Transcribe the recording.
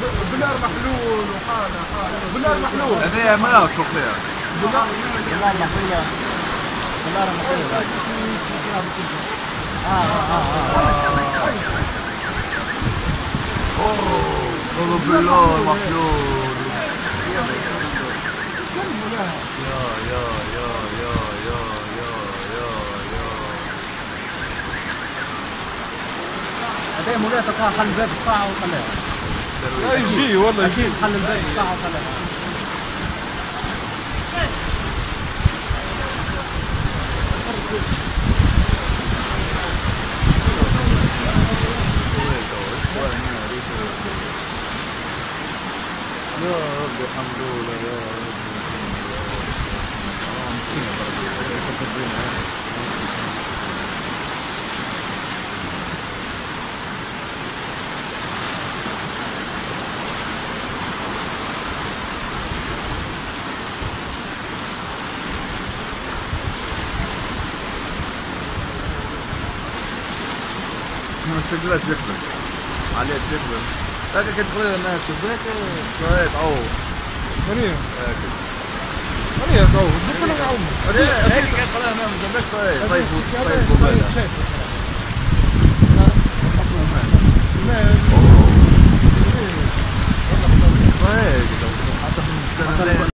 بنار محلول وحالة بنار محلول هذه ما شو فيها بنار محلولة بنار محلولة اوه بالله محلول يا هذا مولاي تقع حل الباب الساعة وخليها لا يجي والله أكيد حل الباب الساعة وخليها يا رب الحمد لله يا رب ما تقدرش يكبر عليه تكبر لكن كنت قليل الناس شبيك شوية تعوض منين؟ منين تعوض؟ بكل يعوض هيك كنت قليل الناس شبيك شوية طيب